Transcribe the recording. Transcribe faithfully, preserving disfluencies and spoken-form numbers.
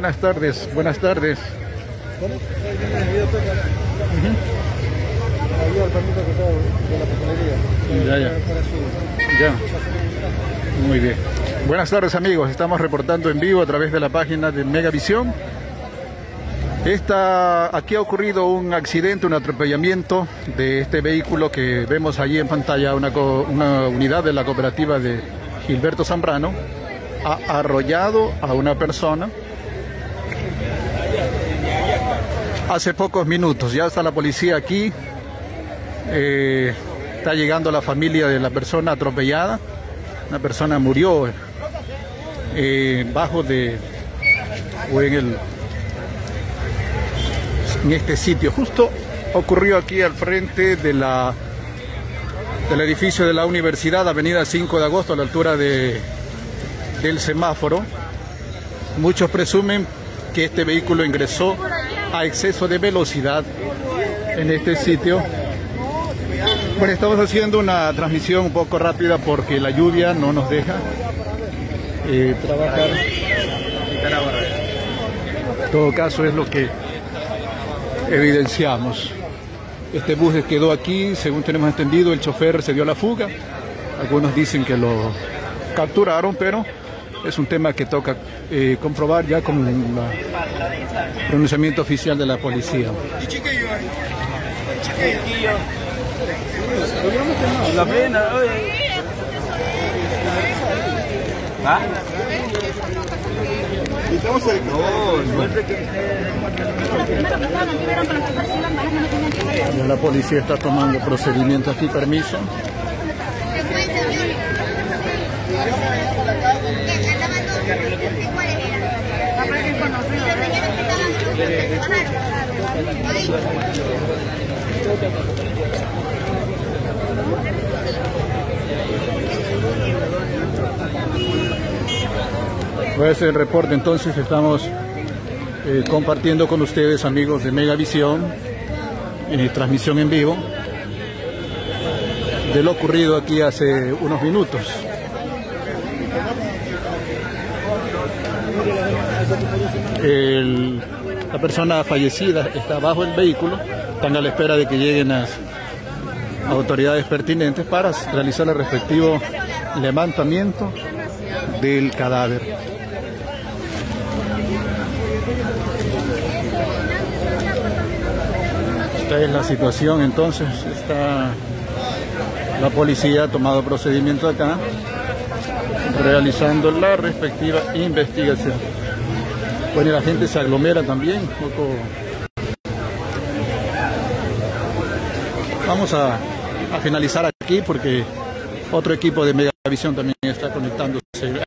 buenas tardes, buenas tardes. Bueno, ayuda al permiso que está de la papelería. Ya, ya. Ya. Muy bien. Buenas tardes, amigos. Estamos reportando en vivo a través de la página de Megavisión. Esta, aquí ha ocurrido un accidente, un atropellamiento de este vehículo que vemos allí en pantalla, una, una unidad de la cooperativa de Gilberto Zambrano. Ha arrollado a una persona hace pocos minutos. Ya está la policía aquí, eh, está llegando la familia de la persona atropellada. Una persona murió eh, bajo de o en el en este sitio. Justo ocurrió aquí al frente de la del edificio de la universidad, avenida cinco de agosto, a la altura de del semáforo. Muchos presumen que este vehículo ingresó a exceso de velocidad en este sitio. Bueno, estamos haciendo una transmisión un poco rápida porque la lluvia no nos deja eh, trabajar. En todo caso es lo que evidenciamos. Este bus quedó aquí, según tenemos entendido, el chofer se dio a la fuga. Algunos dicen que lo capturaron, pero es un tema que toca eh, comprobar ya con el pronunciamiento oficial de la policía. La pena, oye. ¿Ah? Ya la policía está tomando procedimientos aquí, permiso. Voy a hacer el reporte entonces. Estamos eh, compartiendo con ustedes, amigos de Megavisión, en transmisión en vivo de lo ocurrido aquí hace unos minutos. El, la persona fallecida está bajo el vehículo, están a la espera de que lleguen las autoridades pertinentes para realizar el respectivo levantamiento del cadáver. Esta es la situación, entonces está la policía ha tomado procedimiento acá, realizando la respectiva investigación. Bueno, y la gente se aglomera también. Poco... Vamos a, a finalizar aquí porque otro equipo de Megavisión también está conectándose